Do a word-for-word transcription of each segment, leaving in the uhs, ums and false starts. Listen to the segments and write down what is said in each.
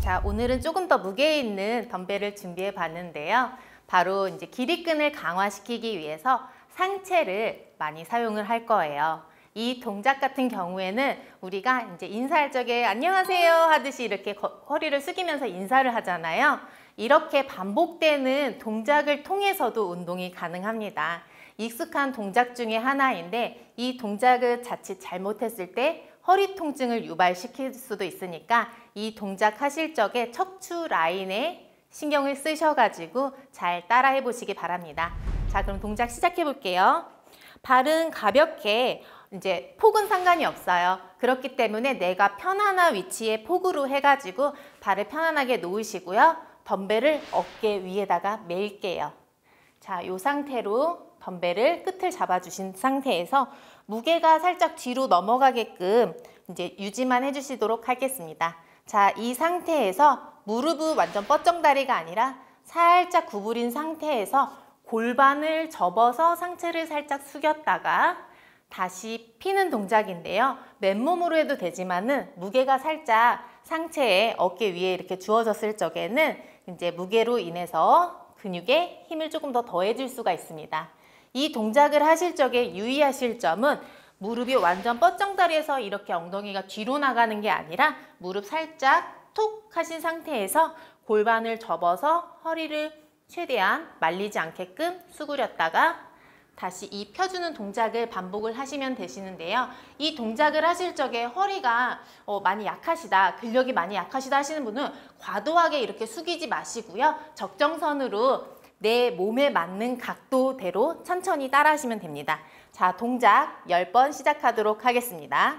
자, 오늘은 조금 더 무게 있는 덤벨을 준비해 봤는데요. 바로 이제 기립근을 강화시키기 위해서 상체를 많이 사용을 할 거예요. 이 동작 같은 경우에는 우리가 이제 인사할 적에 안녕하세요 하듯이 이렇게 거, 허리를 숙이면서 인사를 하잖아요. 이렇게 반복되는 동작을 통해서도 운동이 가능합니다. 익숙한 동작 중에 하나인데 이 동작을 자칫 잘못했을 때 허리 통증을 유발시킬 수도 있으니까 이 동작 하실 적에 척추 라인에 신경을 쓰셔가지고 잘 따라해 보시기 바랍니다. 자, 그럼 동작 시작해 볼게요. 발은 가볍게, 이제 폭은 상관이 없어요. 그렇기 때문에 내가 편안한 위치에 폭으로 해가지고 발을 편안하게 놓으시고요. 덤벨을 어깨 위에다가 메일게요. 자, 이 상태로 덤벨을 끝을 잡아주신 상태에서 무게가 살짝 뒤로 넘어가게끔 이제 유지만 해주시도록 하겠습니다. 자, 이 상태에서 무릎은 완전 뻗정다리가 아니라 살짝 구부린 상태에서 골반을 접어서 상체를 살짝 숙였다가 다시 피는 동작인데요. 맨몸으로 해도 되지만은 무게가 살짝 상체에 어깨 위에 이렇게 주어졌을 적에는 이제 무게로 인해서 근육에 힘을 조금 더 더해줄 수가 있습니다. 이 동작을 하실 적에 유의하실 점은 무릎이 완전 뻗정다리에서 이렇게 엉덩이가 뒤로 나가는 게 아니라 무릎 살짝 툭 하신 상태에서 골반을 접어서 허리를 최대한 말리지 않게끔 수그렸다가 다시 이 펴주는 동작을 반복을 하시면 되시는데요. 이 동작을 하실 적에 허리가 어, 많이 약하시다, 근력이 많이 약하시다 하시는 분은 과도하게 이렇게 숙이지 마시고요. 적정선으로 내 몸에 맞는 각도대로 천천히 따라 하시면 됩니다. 자, 동작 열 번 시작하도록 하겠습니다.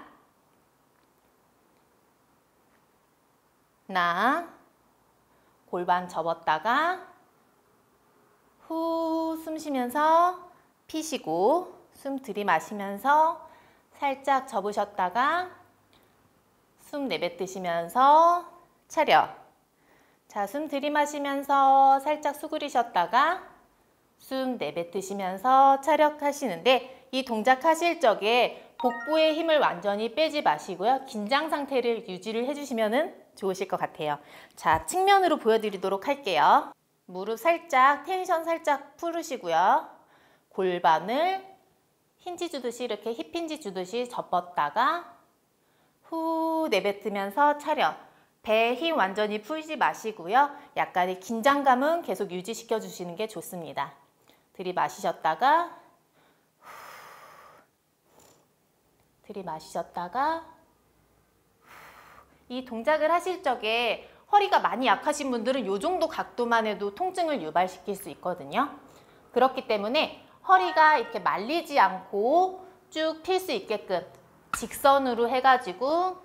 하나, 골반 접었다가 후 숨 쉬면서 피시고 숨 들이마시면서 살짝 접으셨다가 숨 내뱉으시면서 차려. 자, 숨 들이마시면서 살짝 수그리셨다가 숨 내뱉으시면서 차력하시는데 이 동작 하실 적에 복부의 힘을 완전히 빼지 마시고요. 긴장 상태를 유지를 해주시면 좋으실 것 같아요. 자, 측면으로 보여드리도록 할게요. 무릎 살짝, 텐션 살짝 풀으시고요. 골반을 힌지 주듯이 이렇게 힙힌지 주듯이 접었다가 후 내뱉으면서 차려. 배에 힘 완전히 풀지 마시고요. 약간의 긴장감은 계속 유지시켜 주시는 게 좋습니다. 들이마시셨다가 후, 들이마시셨다가 후. 이 동작을 하실 적에 허리가 많이 약하신 분들은 이 정도 각도만 해도 통증을 유발시킬 수 있거든요. 그렇기 때문에 허리가 이렇게 말리지 않고 쭉 필 수 있게끔 직선으로 해가지고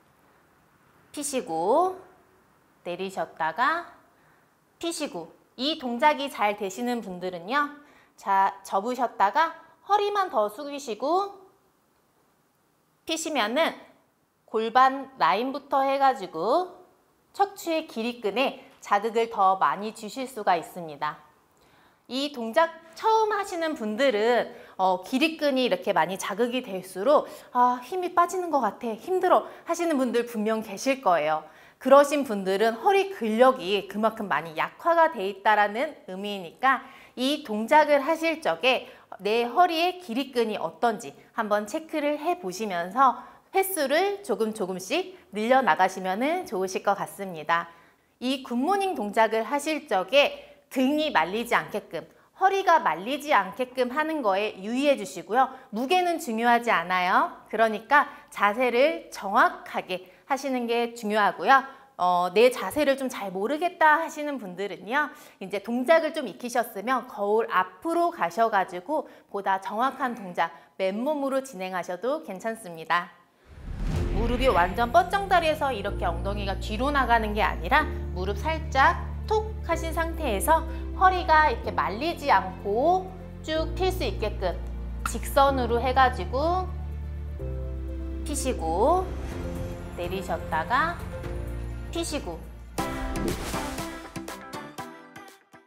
피시고 내리셨다가 피시고 이 동작이 잘 되시는 분들은요. 자, 접으셨다가 허리만 더 숙이시고 피시면은 골반 라인부터 해가지고 척추의 기립근에 자극을 더 많이 주실 수가 있습니다. 이 동작 처음 하시는 분들은 어, 기립근이 이렇게 많이 자극이 될수록 아, 힘이 빠지는 것 같아, 힘들어 하시는 분들 분명 계실 거예요. 그러신 분들은 허리 근력이 그만큼 많이 약화가 돼 있다는 의미니까 이 동작을 하실 적에 내 허리의 기립근이 어떤지 한번 체크를 해 보시면서 횟수를 조금 조금씩 늘려나가시면 좋으실 것 같습니다. 이 굿모닝 동작을 하실 적에 등이 말리지 않게끔, 허리가 말리지 않게끔 하는 거에 유의해 주시고요. 무게는 중요하지 않아요. 그러니까 자세를 정확하게 하시는 게 중요하고요. 어, 내 자세를 좀 잘 모르겠다 하시는 분들은요. 이제 동작을 좀 익히셨으면 거울 앞으로 가셔가지고 보다 정확한 동작, 맨몸으로 진행하셔도 괜찮습니다. 무릎이 완전 뻗정다리에서 이렇게 엉덩이가 뒤로 나가는 게 아니라 무릎 살짝 툭 하신 상태에서 허리가 이렇게 말리지 않고 쭉 필 수 있게끔 직선으로 해가지고 피시고 내리셨다가 피시고